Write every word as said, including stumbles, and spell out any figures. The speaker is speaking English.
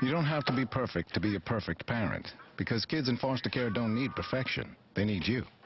You don't have to be perfect to be a perfect parent, because kids in foster care don't need perfection. They need you.